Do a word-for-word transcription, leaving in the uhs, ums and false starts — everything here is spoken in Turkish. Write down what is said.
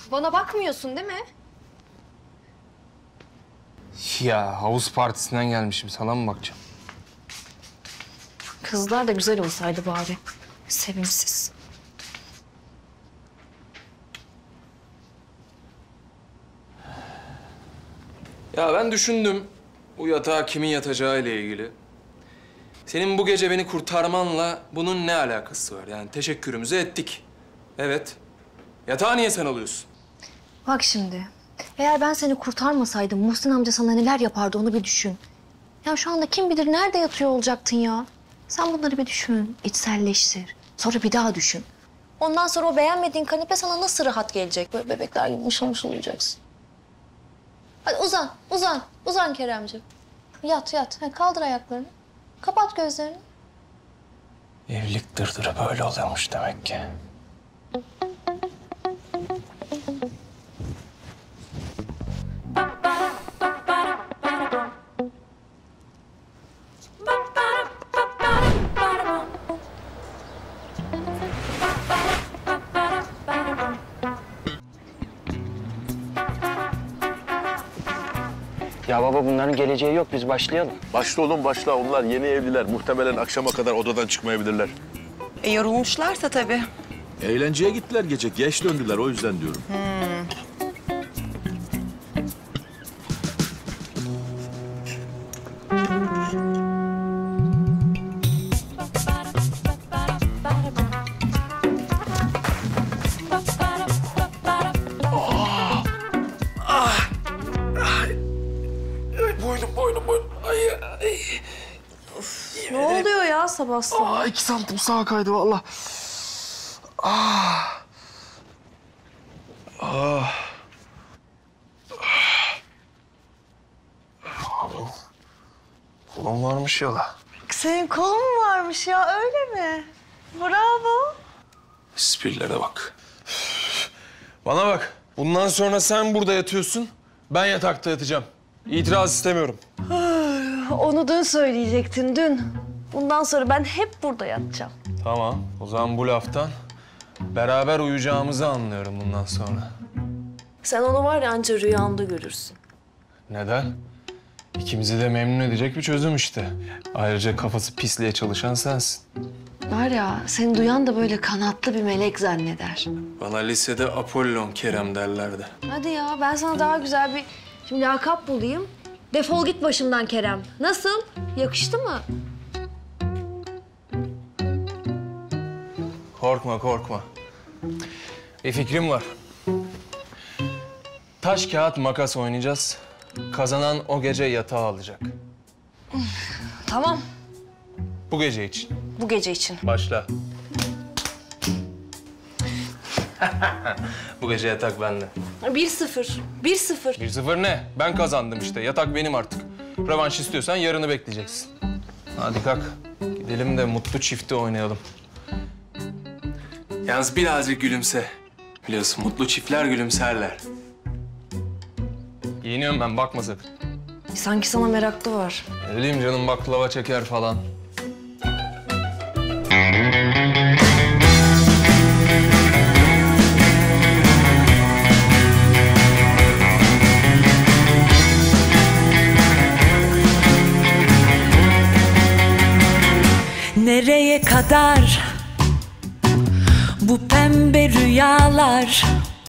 Bana bakmıyorsun değil mi? Ya havuz partisinden gelmişim. Sana mı bakacağım? Kızlar da güzel olsaydı bari. Sevimsiz. Ya ben düşündüm bu yatağa kimin yatacağı ile ilgili. Senin bu gece beni kurtarmanla bunun ne alakası var? Yani teşekkürümüzü ettik. Evet. Yatağı niye sen alıyorsun? Bak şimdi. Eğer ben seni kurtarmasaydım Muhsin amca sana neler yapardı onu bir düşün. Ya şu anda kim bilir nerede yatıyor olacaktın ya. Sen bunları bir düşün, içselleştir. Sonra bir daha düşün. Ondan sonra o beğenmediğin kanepe sana nasıl rahat gelecek? Böyle bebekler gibi mışıl mışıl uyuyacaksın. Hadi uzan, uzan, uzan Keremciğim. Yat, yat. Ha, kaldır ayaklarını. Kapat gözlerini. Evlilik dırdırı böyle oluyormuş demek ki. Ya baba bunların geleceği yok. Biz başlayalım. Başla oğlum başla. Onlar yeni evliler. Muhtemelen akşama kadar odadan çıkmayabilirler. E, yorulmuşlarsa tabii. Eğlenceye gittiler gece. Geç döndüler o yüzden diyorum. Hmm. Boynum, boynum, boynum. Ay, ay. Ne oluyor ya sabah sabah? Aa, iki santim sağa kaydı vallahi. Ah. Ah. Kolum varmış yola. Senin kolun mu varmış ya, öyle mi? Bravo. Esprillere bak. Bana bak. Bundan sonra sen burada yatıyorsun. Ben yatakta yatacağım. İtiraz istemiyorum. Onu dün söyleyecektin dün. Bundan sonra ben hep burada yatacağım. Tamam. O zaman bu laftan beraber uyuyacağımızı anlıyorum bundan sonra. Sen onu var ya anca rüyanda görürsün. Neden? İkimizi de memnun edecek bir çözüm işte. Ayrıca kafası pisliğe çalışan sensin. Var ya seni duyan da böyle kanatlı bir melek zanneder. Bana lisede Apollon Kerem derlerdi. Hadi ya ben sana daha güzel bir şimdi lakap bulayım. Defol git başımdan Kerem. Nasıl? Yakıştı mı? Korkma, korkma. Bir fikrim var. Taş, kağıt, makas oynayacağız. Kazanan o gece yatağı alacak. Tamam. Bu gece için. Bu gece için. Başla. Bu gece yatak bende. Bir sıfır. Bir sıfır. Bir sıfır ne? Ben kazandım işte. Yatak benim artık. Rövanş istiyorsan yarını bekleyeceksin. Hadi kalk. Gidelim de mutlu çifti oynayalım. Yalnız birazcık gülümse. Biliyorsun mutlu çiftler gülümserler. Giyiniyorum ben, bakma sakın. Sanki sana meraklı var. Ne bileyim canım baklava çeker falan. Nereye kadar bu pembe rüyalar?